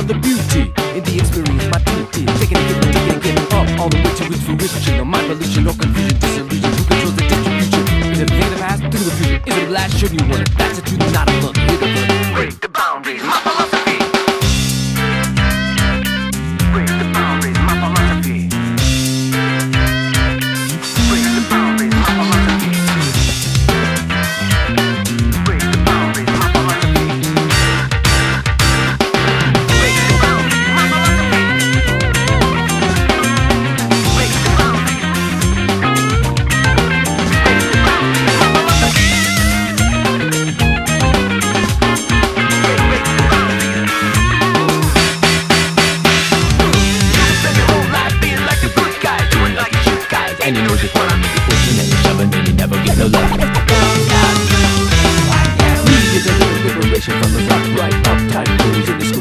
on the beauty in the experience, my duty. Taking and giving up all the way to its fruition. No revolution or confusion, disillusion. Who controls the distribution? Is it a thing of the past through the future? Is it a blast? Should you want it? That's the truth, not a look. Hear the look. Break the boundaries, my philosophy. Break the boundaries, my philosophy. Break the boundaries, my philosophy. Break the boundaries, my philosophy. Break the boundaries, my philosophy. Break the boundaries. Break the boundaries, my philosophy. Break the boundaries. You spend your whole life being like a good guy, doing like a shit guy, and you know just what I mean. You're pushing and you're shoving and you never get no love. Need a little liberation from the rough, right, uptight blues in the